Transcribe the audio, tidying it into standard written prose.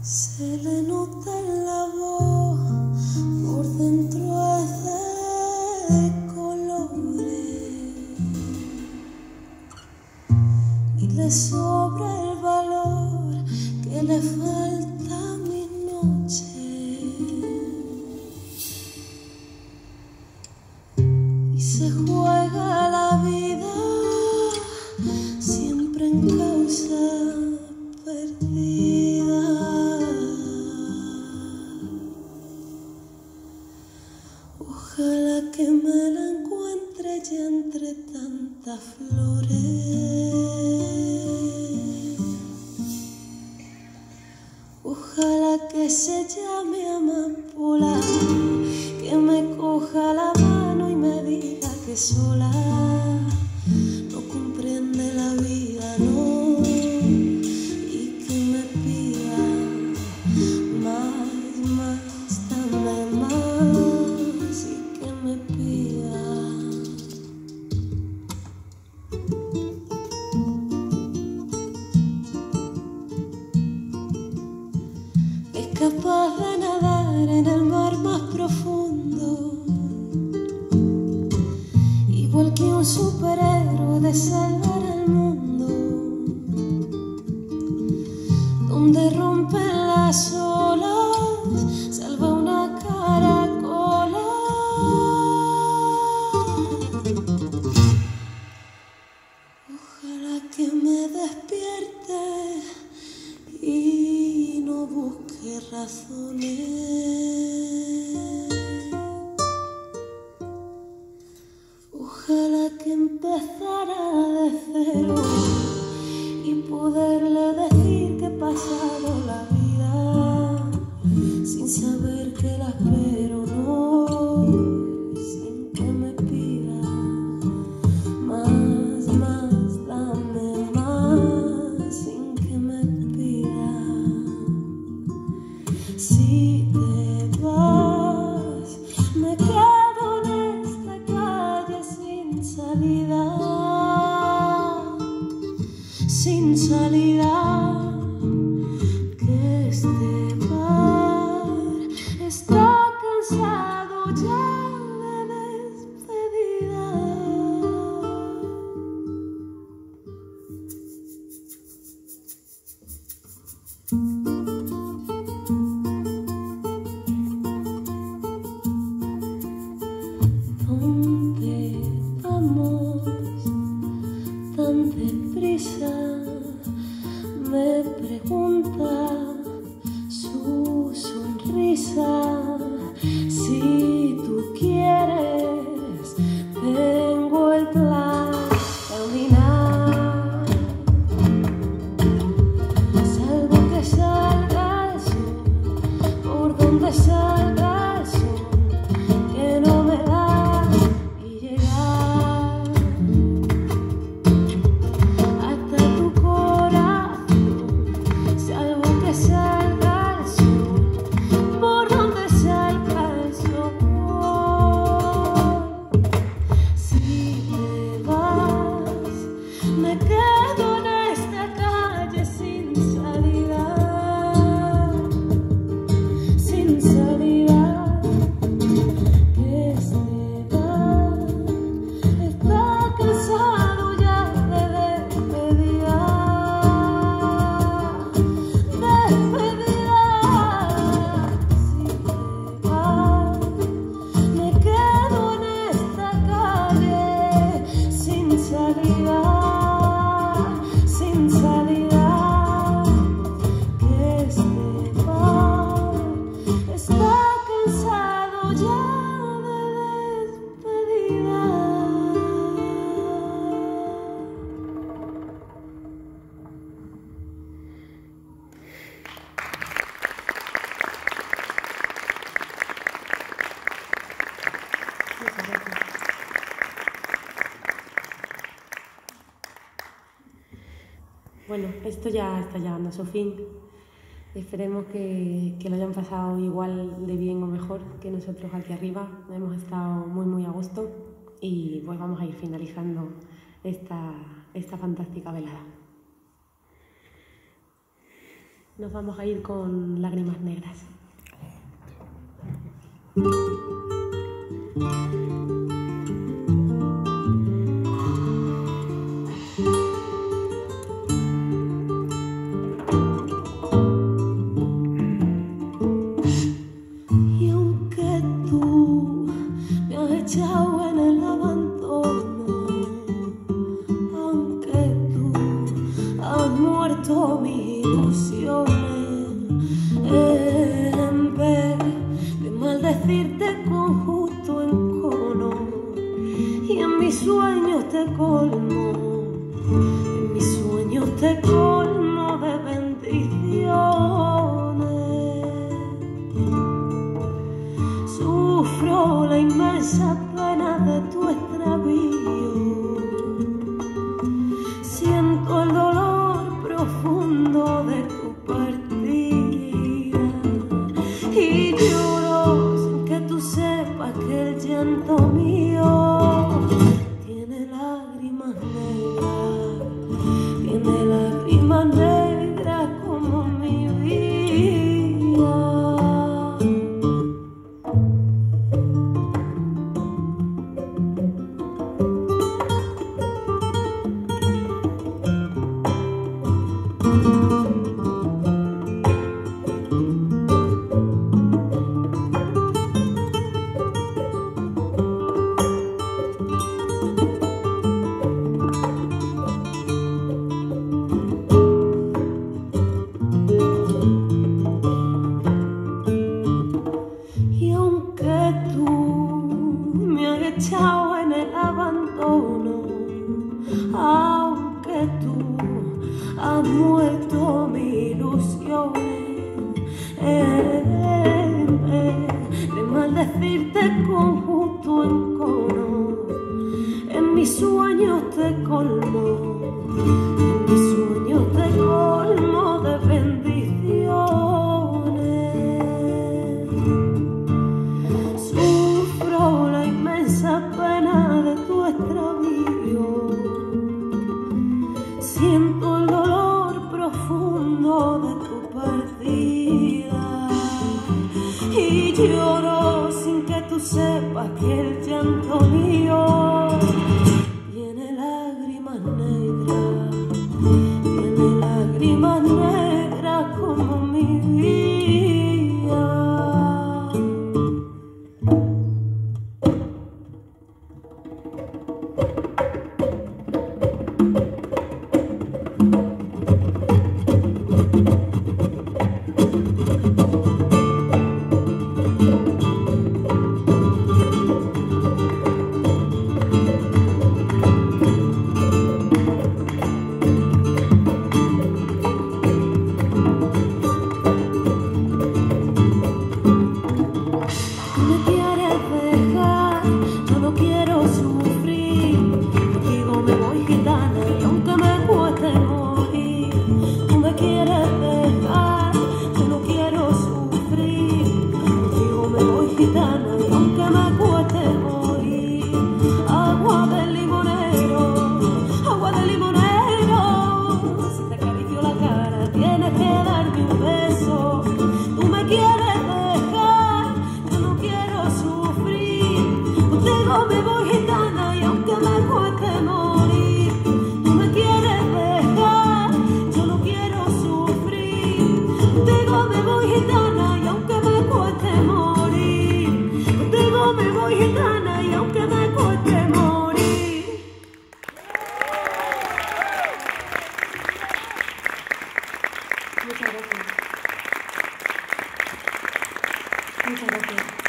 Se le nota en la voz, por dentro es de colores y le sobra el valor que le falta a mi noche. Y se juega la vida siempre en causa perdida. Ojalá que me la encuentre ya entre tantas flores. Ojalá que se llame amapola, que me coja la mano y me diga que sola no comprende la vida, no, y que me pida más, dame más, y que me pida. Es capaz de nadar en el mar más profundo, igual que un superhéroe de salvar el mundo, donde rompen las olas, salva una caracola. Ojalá que me despierte y no busque razones. Ojalá que empezara de cero y poderle decir que he pasado la vida sin saber que la espero, no, sin que me pida más, dame más, sin que me pida. Si te vas, me quedo en esta calle sin salida, sin salida, que este bar está cansado ya de despedida. ¿Dónde vamos tan deprisa? Me pregunta su sonrisa. Si tú quieres, tengo el plan, caminar, salvo que salga el sol, por donde salga el sol, que no me da, y llegar hasta tu corazón, salvo que salga el sol, por donde salga el sol. Si te vas, me quedo en esta calle sin salida, sin salida, que este bar está cansado ya de despedida, despedida. Si te vas, me quedo en esta calle sin salida, sin salida, que este bar está cansado ya de despedida. Bueno, esto ya está llegando a su fin. Esperemos que lo hayan pasado igual de bien o mejor que nosotros aquí arriba. Hemos estado muy a gusto y pues vamos a ir finalizando esta fantástica velada. Nos vamos a ir con Lágrimas Negras. Y aunque tú me has echado en el abandono, aunque tú has muerto mis ilusiones, en vez de maldecirte con justo encono, y en mis sueños te colmo, en mis sueños te colmo de bendiciones. Sufro la inmensa pena de tu extravío, siento el dolor profundo de tu partida y lloro sin que tú sepas que el llanto mío tiene lágrimas negras como mi vida. Y aunque tú me has echado en el abandono, aunque tú has muerto mis ilusiones, en vez de maldecirte con justo encono, en mis sueños te colmo, en mis sueños te colmo de bendiciones. Sufro la inmensa pena de tu extravío, siento el dolor profundo de tu partida y lloro sin que tú sepas que el llanto mío tiene lágrimas negras como mi vida. Me quieres dejar, yo no quiero sufrir. Contigo me voy, gitana, y aunque me cueste morir. Tú me quieres dejar, yo no quiero sufrir. Contigo me voy, gitana, y aunque me cueste morir. Agua de limonero, si te acaricio la cara tienes que darme un beso. Tú me quieres dejar, yo no quiero sufrir. Contigo me voy, gitana, y aunque me cueste morir. Tú me quieres dejar, yo no quiero sufrir. Contigo me voy, gitana, y aunque me cueste morir. Contigo me voy, gitana, y aunque me cueste morir. Muchas gracias. Muchas gracias.